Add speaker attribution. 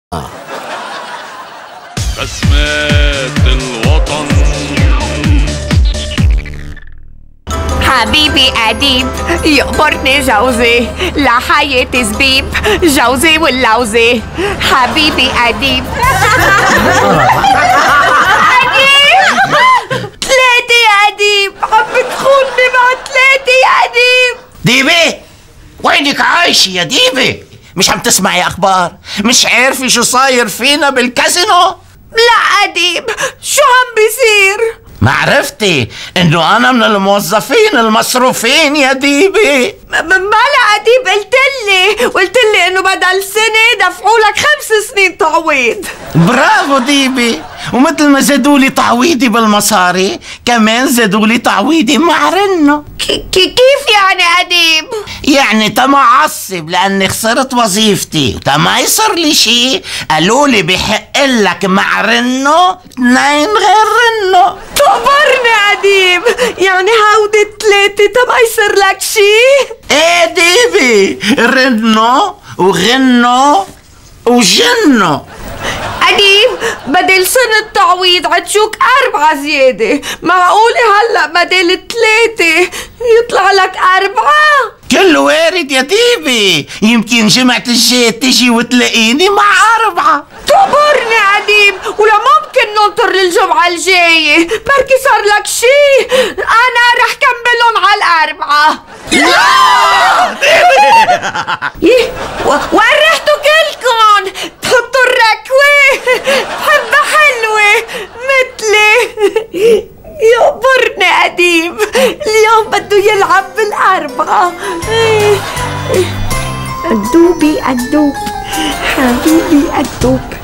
Speaker 1: بسمات الوطن.
Speaker 2: حبيبي أديب يقبرني جوزي لحياة زبيب جوزي واللوزي. حبيبي أديب أديب 3 يا أديب، عم بتخونني مع 3 يا أديب.
Speaker 3: ديبي وينك عايشة يا ديبي؟ مش عم تسمعي أخبار؟ مش عارفة شو صاير فينا بالكازينو؟
Speaker 2: لا أديب، شو عم بيصير؟
Speaker 3: ما عرفتي انه انا من الموظفين المصروفين يا ديبي؟
Speaker 2: مالا أديب، قلتلي انه بدل سنة دفعولك 5 سنين تعويض.
Speaker 3: برافو ديبي، ومثل ما زادولي تعويضي بالمصاري كمان زادولي تعويضي مع رنو.
Speaker 2: كيف يعني أديب؟
Speaker 3: يعني تما عصب لاني خسرت وظيفتي وتما يصير لي شي قالولي بحق لك مع رنو 2 غير رنو.
Speaker 2: تقبرني أديب، يعني هودي 3 تما يصير لك شي؟
Speaker 3: ايه ديبي، رنو وغنو وجنو.
Speaker 2: أديب بدل سنة تعويض عتشوك 4 زيادة، معقولة هلأ بدل 3 يطلع لك 4؟
Speaker 3: كله وارد يا ديبي، يمكن جمعة الجاي تجي وتلاقيني مع 4.
Speaker 2: تقبرني أديب، ولا ممكن ننطر للجمعة الجاية؟ بركي صار لك شي، أنا رح كملهم على 4.
Speaker 3: لا
Speaker 2: إيه وين رحتوا كلكن؟ تحطوا الركوة، بحبها حلوة مثلي. يقبرني أديب، اليوم بده يلعب بال4. الدوبي الدوب حبيبي الدوب.